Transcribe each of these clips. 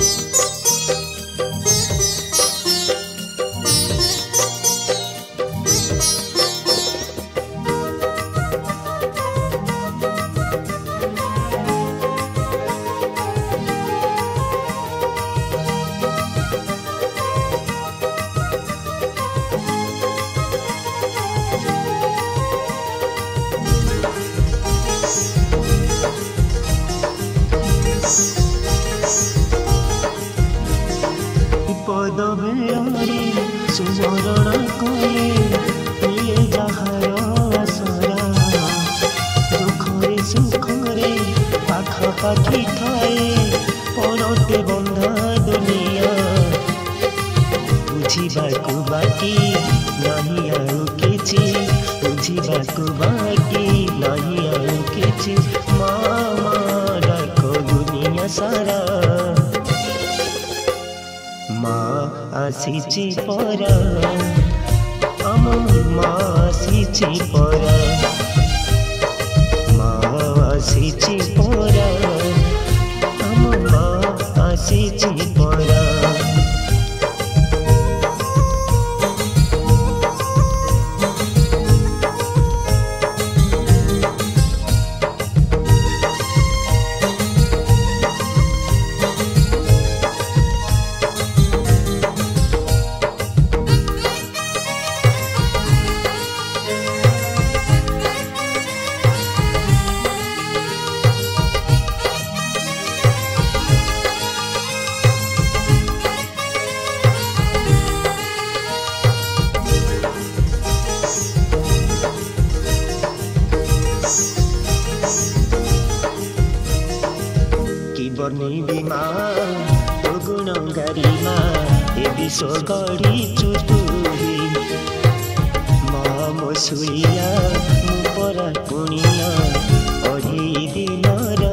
सुमरण कले मिले जहार आसरा दुखरे सुखरे पाखापाखि थाए पड़ते बंधा दुनिया बुझाकू बाकी नहीं आउ किछि बुझाकू बाकी नहीं आउ किछि मामा डाक दुनिया सारा आसीची परा आम माँ आसीची परा माँ आसीची परा आम माँ आसीची परा बनी माँ तो गुणगारी माँ ए विश्व गढ़ी चुटुरी माँ मसुरिया मुपरा पुनिया अढ़े दिन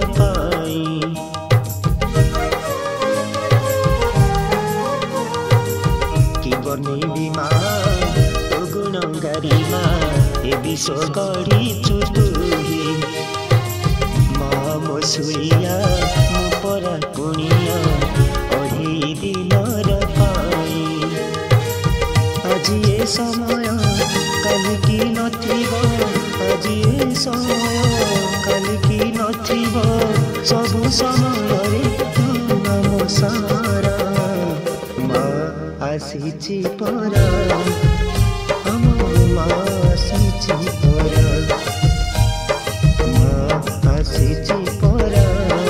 कि बनी माँ तो गुणगारी माँ ए विश्व गढ़ी चुटुरी माँ मसुरिया परा पुनिया अढ़े दिन आज ये समय कल की नथिब आज ये समय कल की नथिब सबु समय तुम सारा माँ आसीची परा हम माँ आसीची परा माँ आसीची परा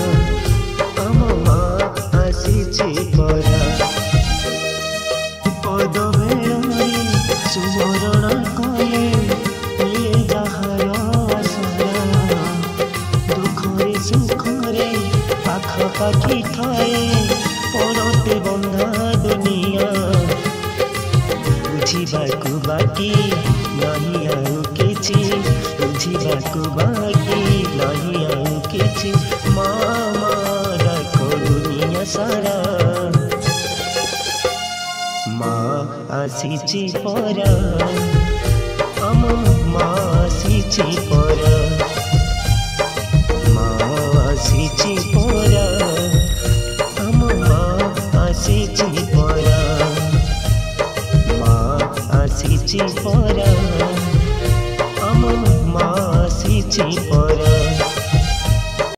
सुमरण कले मिले जहार आसरा दुखरे सुखरे पाखापाखि थाए पड़ते बंधा दुनिया बुझाकू बाकी नहीं आउ किछि बुझाकू बाकी नहीं आउ किछि मामा डाक दुनिया सारा माँ आसीची परा आम माँ आसीची परा माँ आसीची